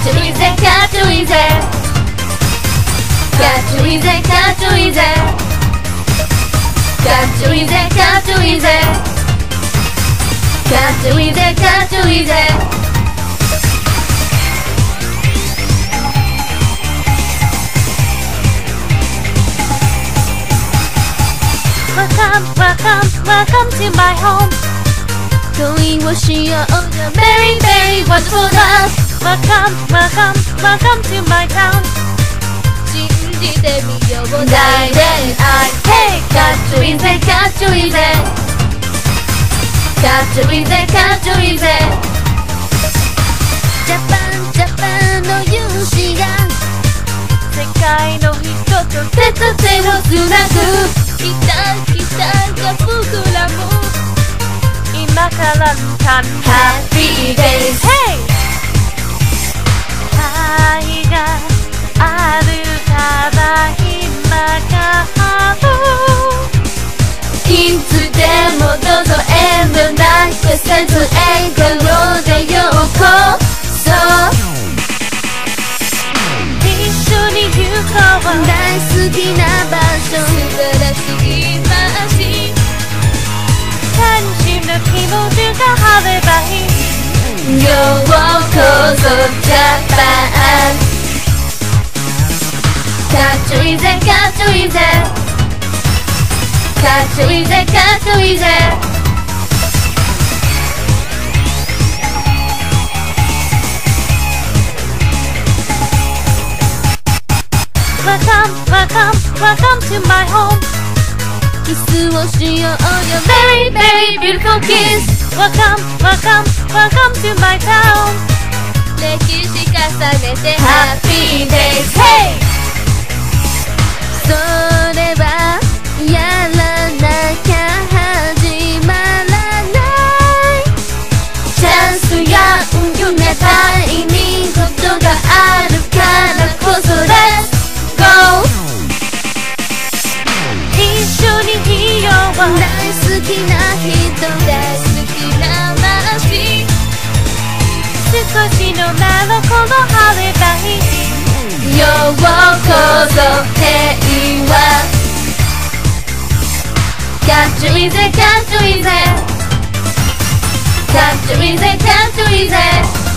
ちょいぜかっちょいいぜかっちょいいぜかっちょいいぜかっちょいいぜかっちょいいぜかっちょいいぜかっちょいいぜWelcome to my home 恋をしよう Very very wonderful love Welcome to my town 信じてみよう大恋愛 Hey かっちょいいぜかっちょいいぜかっちょいいぜかっちょいいぜジャパンの勇姿が世界の人と手と手をつなぐ期待が膨らむ今から簡単 Happy Days Hey 愛があるから今があるいつでもどうぞ遠慮なくせず笑顔でようこそ一緒に行こう大好きな場所素晴らしい街楽しむ気持ちが晴ればいいようこそジャパンかっちょいいぜかっちょいいぜかっちょいいぜかっちょいいぜWelcome to my home キスをしようよ Very very beautiful kiss Welcome to my town 歴史重ねて Happy Days Hey それはやらなきゃ始まらないチャンスや夢たいにことがあるからこそ Let's go 一緒にいよう大好きな人大好きな街少しのなのこの晴ればいいようこそ平和かっちょいいぜかっちょいいぜかっちょいいぜかっちょいいぜ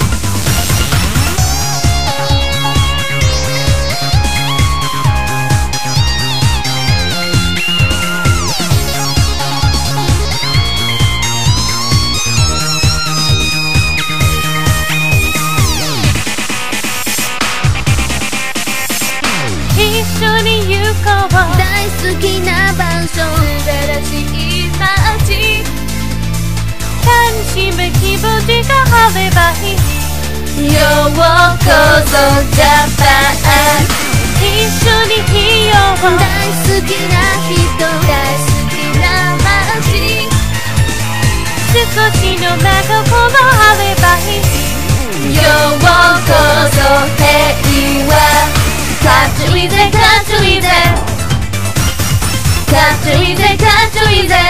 一緒に行こう大好きな場所素晴らしい街楽しむ気持ちが晴ればいいようこそジャパン一緒にいよう大好きな人大好きな街少しの中この晴ればいいようこそ平和かっちょいいぜかっちょいいぜかっちょいいぜかっちょいいぜ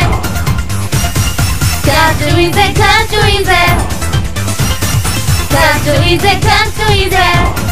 かっちょいいぜかっちょいいぜかっちょいいぜかっちょいいぜ